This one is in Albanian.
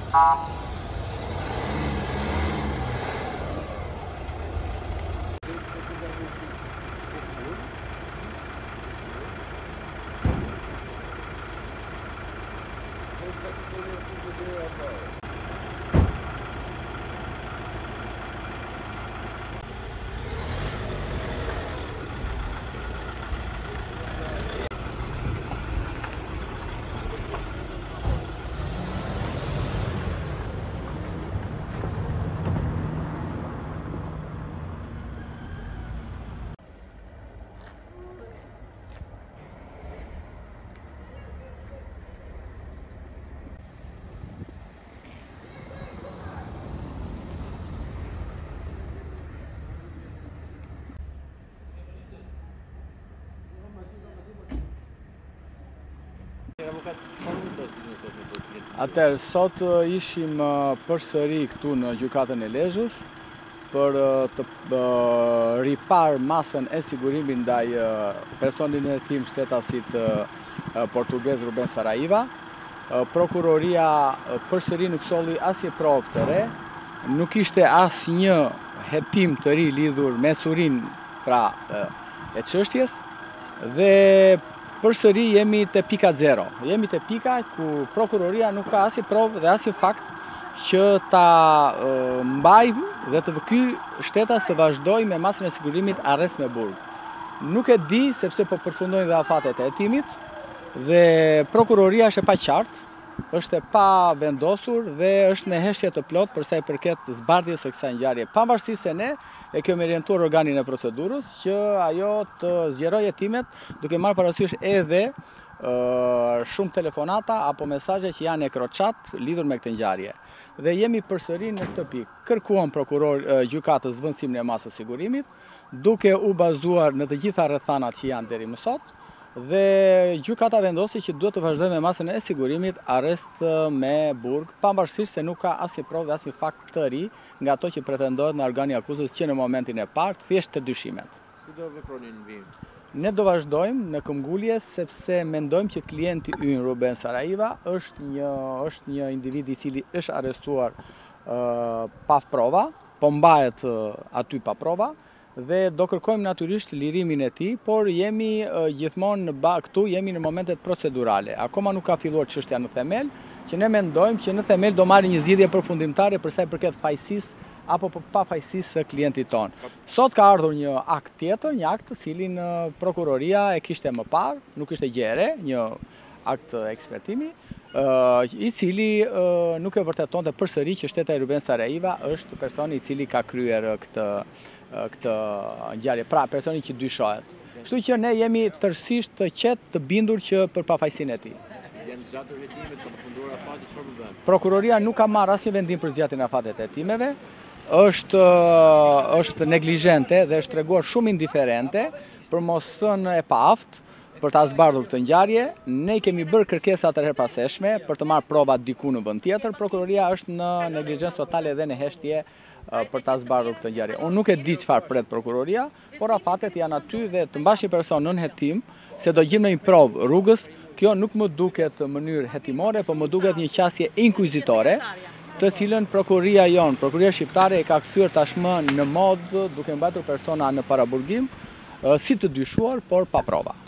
Atëherë, sot ishim përsëri këtu në gjykatën e Lezhës për të ripar masën e sigurimit ndaj personit në hetim shtetasit portugez Ruben Saraiva. Prokuroria përsëri nuk solli asnjë provë të re, nuk ishte asnjë hetim të ri lidhur me curin pra e çështjes dhe përsëri jemi te pika zero. Jemi te pika ku prokuroria nuk ka asnjë provë dhe asnjë fakt që ta mbajë dhe të ky shtetas të vazhdojë me masën e sigurimit arrest me burg. Nuk e di sepse po përfundojnë dhe afatet e hetimit dhe prokuroria është e paqartë, është e pa vendosur dhe është në heshtje të plot për sa i përket zbardhjes së kësaj ngjarje. Pavarësisht se ne e kemi orientuar organin e procedurës që ajo të zgjerojë hetimet duke marrë parasysh edhe shumë telefonata apo mesazhe që janë ekroçat lidhur me këtë ngjarje. Dhe jemi përsëri në këtë pikë. Kërkuam gjykatës zvendësimin e masës sigurimit, duke u bazuar në të gjitha rrethanat që janë deri më sot. Dhe gjykata vendosi që duhet të vazhdojë me masën e sigurimit arrest me burg, pavarësisht se nuk ka asnjë provë dhe asnjë fakt të ri nga ato që pretendohet në organi akuzës që në momentin e parë thjesht të dyshimet. Si do veproni në vim? Ne do vazhdojmë në këmbgulje sepse mendojmë që klienti ynë Ruben Saraiva është një individ i cili është arrestuar pa prova, po mbahet aty pa prova. Dhe do kërkojmë natyrisht lirimin e tij, por jemi gjithmonë këtu jemi në momentet procedurale. Akoma nuk ka filluar çështja në themel, që ne mendojmë që në themel do marrë një zgjidhje përfundimtare për sa i përket fajësisë apo pafajësisë së klientit ton. Sot ka ardhur një akt tjetër, një akt të cilin prokuroria e kishte më parë, nuk ishte gjë e re, një akt ekspertimi, i cili nuk e vërtetonte përsëri që shteta i Ruben Saraiva është personi i cili ka kryer këtë ngjarje, pra personi që dyshohet. Kështu që ne jemi tërësisht të qetë të bindur që për pafajësinë e tij. Janë zgjatur hetimet, ka përfunduar afati, çfarë do bëjmë? Prokuroria nuk ka marrë asnjë vendim për zgjatjen e afatet e hetimeve. Është neglizhente dhe është treguar shumë indiferente për mos thënë e paaft për ta zbardhur këtë ngjarje. Ne kemi bërë kërkesa të herpaseshme për të marrë provat diku në vend tjetër. Prokuroria është në neglizhencë totale dhe në heshtje për ta zbardhur këtë ngjarje. Unë nuk e di çfarë pret prokuroria, por afatet janë aty dhe të mbash një person nën hetim, se do gjejmë një provë rrugës, kjo nuk më duket në mënyrë hetimore, por më duket një qasje inkuizitore, të cilën prokuroria shqiptare e ka kthyer tashmë në mod duke mbajtur persona në paraburgim, si të dyshuar, por pa prova.